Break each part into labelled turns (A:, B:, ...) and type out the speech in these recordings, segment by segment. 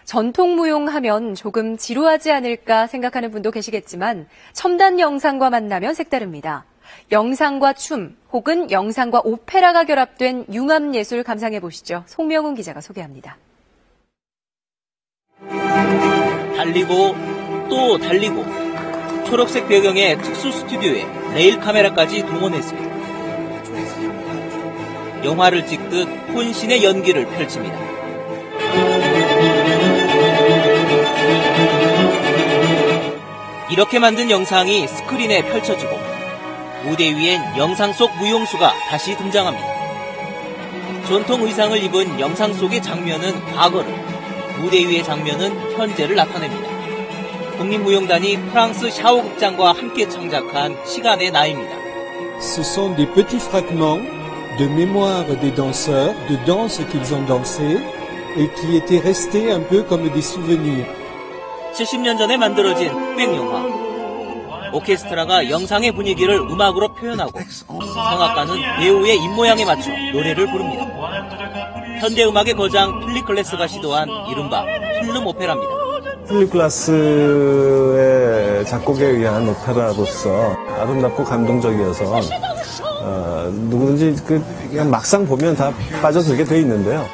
A: 전통무용 하면 조금 지루하지 않을까 생각하는 분도 계시겠지만 첨단 영상과 만나면 색다릅니다. 영상과 춤 혹은 영상과 오페라가 결합된 융합예술 감상해 보시죠. 송명훈 기자가 소개합니다.
B: 달리고 또 달리고 초록색 배경의 특수 스튜디오에 레일 카메라까지 동원했습니다. 영화를 찍듯 혼신의 연기를 펼칩니다. 이렇게 만든 영상이 스크린에 펼쳐지고 무대 위엔 영상 속 무용수가 다시 등장합니다. 전통 의상을 입은 영상 속의 장면은 과거를, 무대 위의 장면은 현재를 나타냅니다. 국립무용단이 프랑스 샤오 극장과 함께 창작한 시간의 나이입니다.
C: Ce sont des petits fragments de mémoire des danseurs, de danse qu'ils ont dansé et qui étaient restés un peu comme des souvenirs.
B: 70년 전에 만들어진 흑백 영화. 오케스트라가 영상의 분위기를 음악으로 표현하고 성악가는 배우의 입모양에 맞춰 노래를 부릅니다. 현대음악의 거장 필립 글래스가 시도한 이른바 필름 오페라입니다.
D: 필립 글라스의 작곡에 의한 오페라로서 아름답고 감동적이어서 누구든지 그냥 막상 보면 다 빠져들게 돼 있는데요.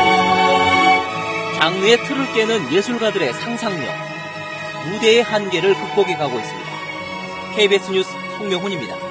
B: 장르의 틀을 깨는 예술가들의 상상력, 무대의 한계를 극복해 가고 있습니다. KBS 뉴스 송명훈입니다.